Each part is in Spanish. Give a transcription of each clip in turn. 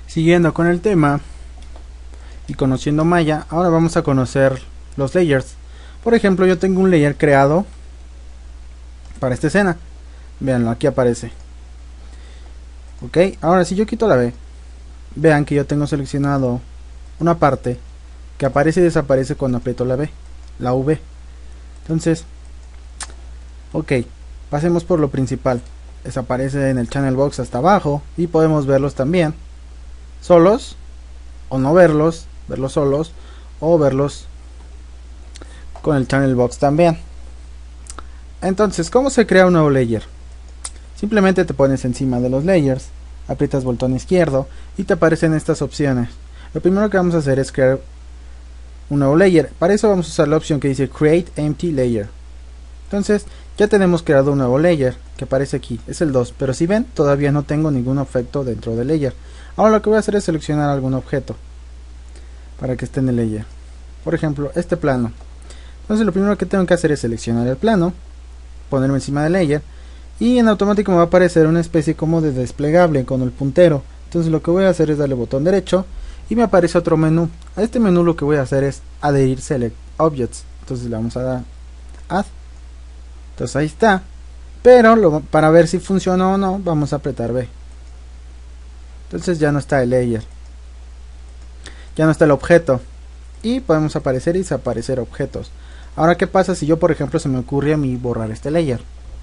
Siguiendo con el tema y conociendo Maya, ahora vamos a conocer los layers. Por ejemplo, yo tengo un layer creado para esta escena. Veanlo, aquí aparece. Ok, ahora si yo quito la B, vean que yo tengo seleccionado una parte que aparece y desaparece cuando aprieto la B, la V. Entonces, ok, pasemos por lo principal. Desaparece en el channel box hasta abajo y podemos verlos también solos o no verlos solos o verlos con el channel box también. Entonces, ¿cómo se crea un nuevo layer? Simplemente te pones encima de los layers, aprietas botón izquierdo y te aparecen estas opciones. Lo primero que vamos a hacer es crear un nuevo layer. Para eso vamos a usar la opción que dice Create Empty Layer. Entonces ya tenemos creado un nuevo layer que aparece aquí, es el 2, pero si ven todavía no tengo ningún objeto dentro del layer. Ahora lo que voy a hacer es seleccionar algún objeto para que esté en el layer. Por ejemplo, este plano. Entonces lo primero que tengo que hacer es seleccionar el plano, ponerme encima del layer y en automático me va a aparecer una especie como de desplegable con el puntero. Entonces lo que voy a hacer es darle botón derecho y me aparece otro menú. A este menú lo que voy a hacer es adherir Select Objects. Entonces le vamos a dar Add. Entonces ahí está. Pero para ver si funciona o no, vamos a apretar B. Entonces ya no está el layer. Ya no está el objeto. Y podemos aparecer y desaparecer objetos. Ahora, ¿qué pasa si yo, por ejemplo, se me ocurre a mí borrar este layer?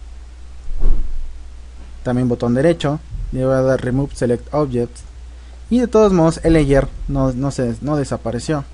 También botón derecho. Le voy a dar Remove Select Objects. Y de todos modos el layer no desapareció.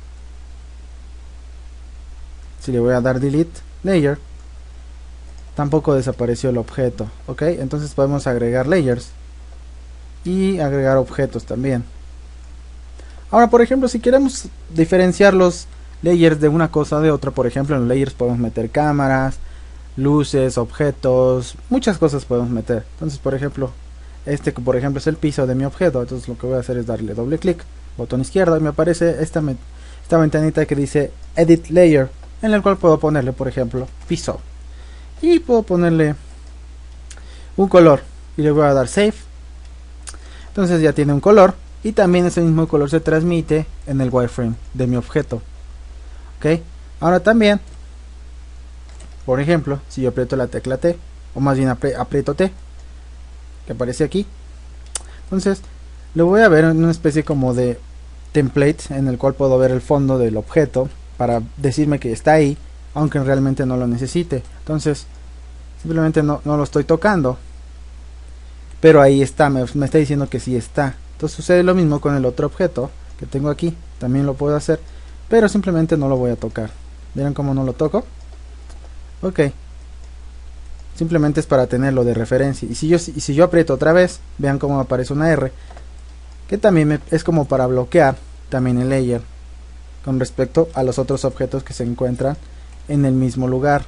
Si le voy a dar Delete Layer, tampoco desapareció el objeto. Ok, entonces podemos agregar layers y agregar objetos también. Ahora, por ejemplo, si queremos diferenciar los layers de una cosa de otra, por ejemplo, en los layers podemos meter cámaras, luces, objetos, muchas cosas podemos meter. Entonces, por ejemplo, por ejemplo es el piso de mi objeto. Entonces lo que voy a hacer es darle doble clic, botón izquierdo, y me aparece esta ventanita que dice Edit Layer, en el cual puedo ponerle, por ejemplo, piso. Y puedo ponerle un color y le voy a dar Save. Entonces ya tiene un color y también ese mismo color se transmite en el wireframe de mi objeto. Ok, ahora también, por ejemplo, si yo aprieto la tecla T, o más bien aprieto T, que aparece aquí, entonces lo voy a ver en una especie como de template en el cual puedo ver el fondo del objeto para decirme que está ahí, aunque realmente no lo necesite. Entonces simplemente no lo estoy tocando, pero ahí está, me está diciendo que sí está. Entonces sucede lo mismo con el otro objeto que tengo aquí, también lo puedo hacer, pero simplemente no lo voy a tocar. ¿Vieron cómo no lo toco? Ok, simplemente es para tenerlo de referencia. Y si yo aprieto otra vez, vean cómo aparece una R, que también es como para bloquear también el layer con respecto a los otros objetos que se encuentran en el mismo lugar.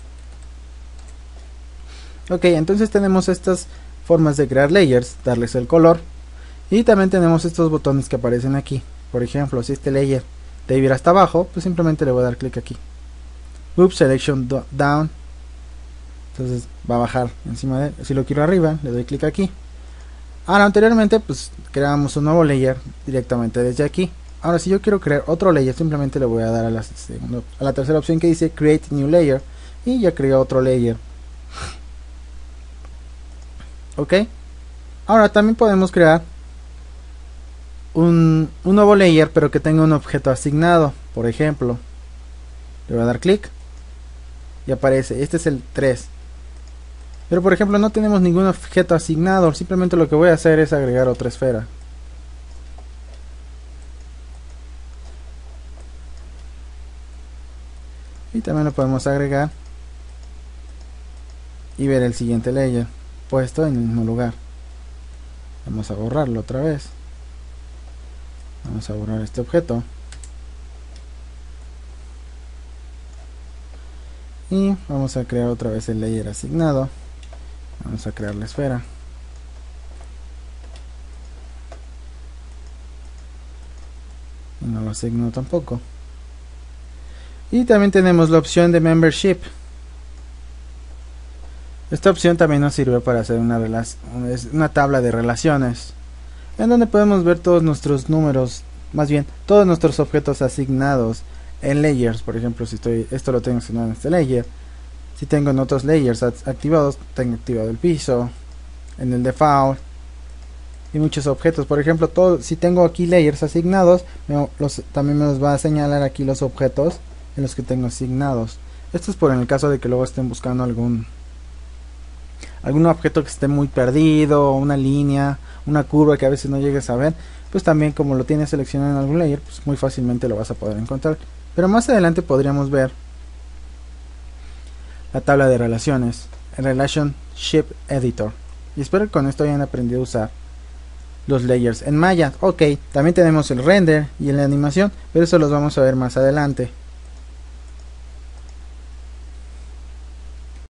Ok, entonces tenemos estas formas de crear layers, darles el color, y también tenemos estos botones que aparecen aquí. Por ejemplo, si este layer debe ir hasta abajo, pues simplemente le voy a dar clic aquí. Move Selection Down. Entonces va a bajar encima de él. Si lo quiero arriba, le doy clic aquí. Ahora, anteriormente pues creamos un nuevo layer directamente desde aquí. Ahora, si yo quiero crear otro layer, simplemente le voy a dar a la tercera opción que dice Create New Layer, y ya creo otro layer. Ok, ahora también podemos crear un nuevo layer, pero que tenga un objeto asignado. Por ejemplo, le voy a dar clic y aparece, este es el 3. Pero por ejemplo no tenemos ningún objeto asignado, simplemente lo que voy a hacer es agregar otra esfera. Y también lo podemos agregar y ver el siguiente layer puesto en el mismo lugar. Vamos a borrarlo otra vez. Vamos a borrar este objeto. Y vamos a crear otra vez el layer asignado. Vamos a crear la esfera. Y no lo asigno tampoco. Y también tenemos la opción de Membership. Esta opción también nos sirve para hacer una tabla de relaciones. en donde podemos ver todos nuestros números, más bien todos nuestros objetos asignados en layers. Por ejemplo, si esto lo tengo asignado en este layer, si tengo en otros layers activados, tengo activado el piso, en el default y muchos objetos. Por ejemplo, si tengo aquí layers asignados, también me los va a señalar aquí los objetos en los que tengo asignados. Esto es por en el caso de que luego estén buscando algún objeto que esté muy perdido, una línea, una curva que a veces no llegues a ver, pues también como lo tienes seleccionado en algún layer, pues muy fácilmente lo vas a poder encontrar. Pero más adelante podríamos ver la tabla de relaciones, el Relationship Editor. Y espero que con esto hayan aprendido a usar los layers en Maya. Ok, también tenemos el render y la animación, pero eso los vamos a ver más adelante.